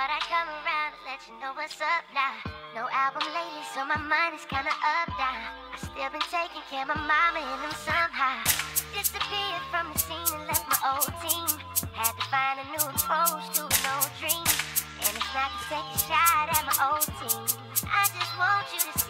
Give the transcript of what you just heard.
Thought I'd come around and let you know what's up now. No album lately, so my mind is kinda up down. I still been taking care of my mama and them somehow. Disappeared from the scene and left my old team. Had to find a new approach to an old dream. And it's not to take a shot at my old team. I just want you to